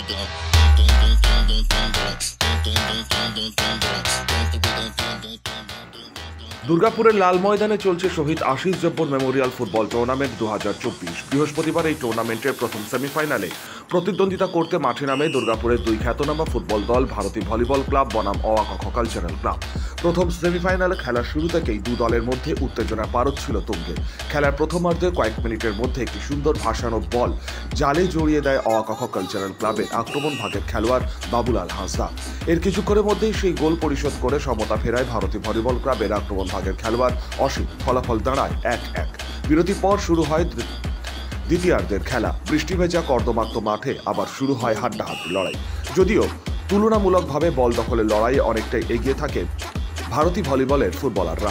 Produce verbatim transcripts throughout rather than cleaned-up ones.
দুর্গাপুরের লাল ময়দানে চলছে Shahid Ashis Jabbar memorial football tournament দু হাজার চব্বিশ। বৃহস্পতিবার এই টুর্নামেন্টের প্রথম সেমিফাইনালে প্রতিদ্বন্দ্বিতা করতে মাঠে নামে দুর্গাপুরের দুই খ্যাতনামা ফুটবল দল ভারতী ভলিবল ক্লাব বনাম অআকখ কালচারাল ক্লাব। প্রথম সেমিফাইনালে খেলার শুরু থেকেই দু দলের মধ্যে উত্তেজনা পারদ ছিল তুঙ্গে। খেলার প্রথমার্ধে কয়েক মিনিটের মধ্যে একটি সুন্দর ভাসানো বল জালে জড়িয়ে দেয় অআকখ কালচারাল ক্লাবের আক্রমণ ভাগের খেলোয়াড় বাবুলাল হাঁসদা। এর কিছুক্ষণের মধ্যেই সেই গোল পরিশোধ করে সমতা ফেরায় ভারতী ভলিবল ক্লাবের আক্রমণ ভাগের খেলোয়াড় অসীম। ফলাফল দাঁড়ায় এক এক। বিরতির পর শুরু হয় দ্বিতীয়ার্ধের খেলা। বৃষ্টি ভেজা কর্দমাক্ত মাঠে আবার শুরু হয় হাড্ডাহাড্ডি লড়াই। যদিও তুলনামূলকভাবে বল দখলের লড়াইয়ে অনেকটাই এগিয়ে থাকে ভারতী ভলিবলের ফুটবলাররা।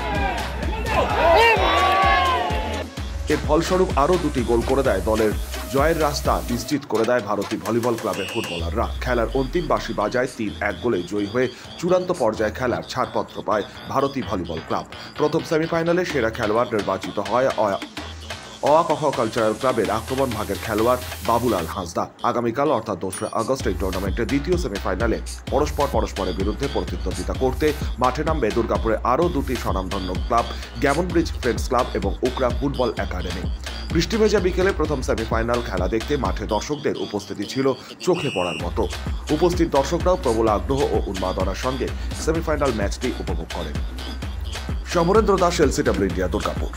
এর ফলস্বরূপ আরও দুটি গোল করে দেয় দলের জয়ের রাস্তা নিশ্চিত করে দেয় ভারতী ভলিবল ক্লাবের ফুটবলাররা। খেলার অন্তিম বাঁশি বাজায় তিন এক গোলে জয়ী হয়ে চূড়ান্ত পর্যায়ে খেলার ছাড়পত্র পায় ভারতী ভলিবল ক্লাব। প্রথম সেমিফাইনালে সেরা খেলোয়াড় নির্বাচিত হয় অআকখ কালচারাল ক্লাবের আক্রমণ ভাগের খেলোয়াড় বাবুলাল হাঁসদা। আগামীকাল অর্থাৎ দোসরা আগস্ট এই টুর্নামেন্টের দ্বিতীয় সেমিফাইনালে পরস্পর পরস্পরের বিরুদ্ধে প্রতিদ্বন্দ্বিতা করতে মাঠে নামবে দুর্গাপুরে আরও দুটি স্বনামধন্য club, Gammon bridge friends club এবং উকরা ফুটবল একাডেমি। বৃষ্টি ভেজা বিকেলে প্রথম সেমিফাইনাল খেলা দেখতে মাঠে দর্শকদের উপস্থিতি ছিল চোখে পড়ার মতো। উপস্থিত দর্শকরাও প্রবল আগ্রহ ও উন্মাদনার সঙ্গে সেমিফাইনাল ম্যাচটি উপভোগ করেন। Samarendra Das, LCW India, Durgapur.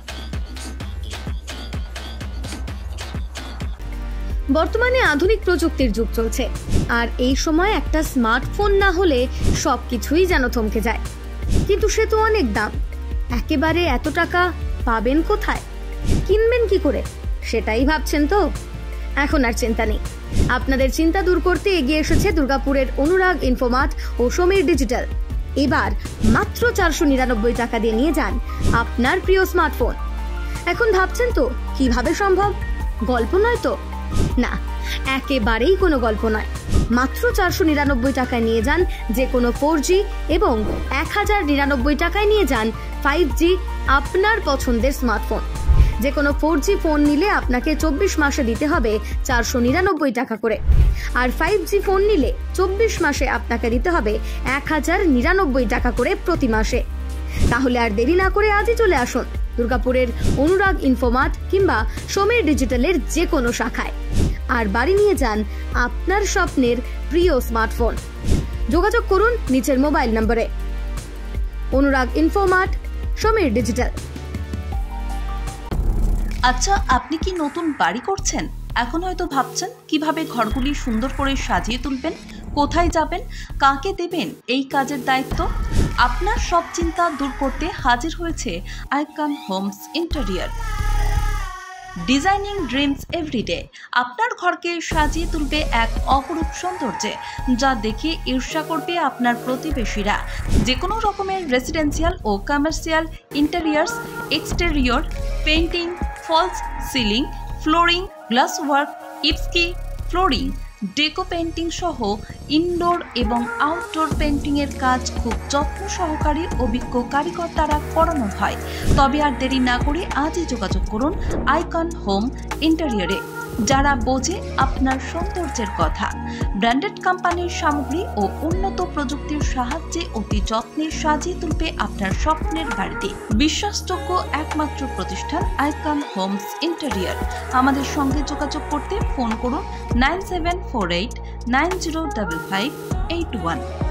বর্তমানে আধুনিক প্রযুক্তির যুগ চলছে, আর এই সময় একটা স্মার্টফোন না হলে সবকিছুই যেন থমকে যায়। কিন্তু সে তো অনেক দাম। একেবারে এত টাকা পাবেন কোথায়, কিনবেন কি করে, সেটাই ভাবছেন তো? এখন আর চিন্তা নেই। আপনাদের চিন্তা দূর করতে এগিয়ে এসেছে দুর্গাপুরের অনুরাগ ইনফোমার্ট ও সমীর ডিজিটাল। এবার মাত্র চারশো নিরানব্বই টাকা দিয়ে নিয়ে যান আপনার প্রিয় স্মার্টফোন। এখন ভাবছেন তো কিভাবে সম্ভব? গল্প নয় তো? না, একেবারেই কোনো গল্প নয়। মাত্র চারশো নিরানব্বই টাকায় নিয়ে যান যে কোনো ফোর জি এবং এক হাজার নিরানব্বই টাকায় নিয়ে যান ফাইভ জি আপনার পছন্দের স্মার্টফোন। যে কোনো ফোর জি ফোন নিলে আপনাকে চব্বিশ মাসে দিতে হবে চারশো নিরানব্বই টাকা করে, আর ফাইভ জি ফোন নিলে চব্বিশ মাসে আপনাকে দিতে হবে এক হাজার নিরানব্বই টাকা করে প্রতি মাসে। তাহলে আর দেরি না করে আজই চলে আসুন দুর্গাপুরের অনুরাগ ইনফোমার্ট কিংবা সমীর ডিজিটালের যে কোনো শাখায়, আর বাড়ি নিয়ে যান আপনার স্বপ্নের প্রিয় স্মার্টফোন। যোগাযোগ করুন নিচের মোবাইল নম্বরে। Anurag Infomart, Samir Digital. আচ্ছা, আপনি কি নতুন বাড়ি করছেন? এখন হয়তো ভাবছেন কিভাবে ঘরগুলি সুন্দর করে সাজিয়ে তুলবেন, কোথায় যাবেন, কাকে দেবেন এই কাজের দায়িত্ব। আপনার সব চিন্তা দূর করতে হাজির হয়েছে Icon Homes interior. Designing dreams everyday আপনার ঘরকে সাজিয়ে তুলবে এক অপরূপ সৌন্দর্যে, যা দেখে ঈর্ষা করবে আপনার প্রতিবেশীরা। যে কোনো রকমের রেসিডেন্সিয়াল ও commercial interiors, exterior, painting, false ceiling, flooring, glass work, ইপস্কি ফ্লোরিং, ডেকো পেইন্টিং সহ ইনডোর এবং আউটডোর পেইন্টিং এর কাজ খুব যত্ন সহকারে অভিজ্ঞ কারিগর দ্বারা করানো হয়। তবে আর দেরি না করে আজই যোগাযোগ করুন আইকন হোম ইন্টেরিয়রে, যারা বোঝে আপনার সৌন্দর্যের কথা। ব্র্যান্ডেড কোম্পানির সামগ্রী ও উন্নত প্রযুক্তির সাহায্যে অতি যত্নে সাজিয়ে তুলবে আপনার স্বপ্নের বাড়িতে। বিশ্বাসযোগ্য একমাত্র প্রতিষ্ঠান আইকন হোমস ইন্টেরিয়র। আমাদের সঙ্গে যোগাযোগ করতে ফোন করুন nine seven four eight nine zero five five eight one.